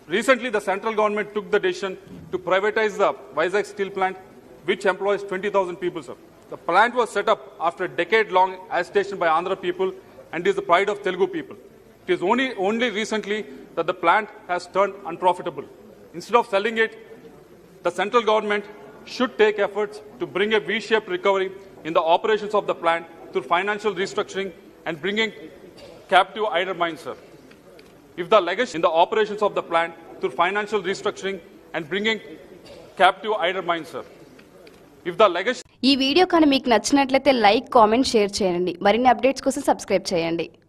Recently, the central government took the decision to privatize the Vizag steel plant, which employs 20,000 people, sir. The plant was set up after a decade-long agitation by Andhra people and is the pride of Telugu people. It is only recently that the plant has turned unprofitable. Instead of selling it, the central government should take efforts to bring a V-shaped recovery in the operations of the plant through financial restructuring and bringing captive idle mines, sir. If the legacy in the operations of the plant through financial restructuring and bringing captive idle mines, sir. If the legacy ఈ video కానీ మీకు నచ్చినట్లయితే like, comment, share చేయండి. మరిన్ని updates కోసం subscribe చేయండి.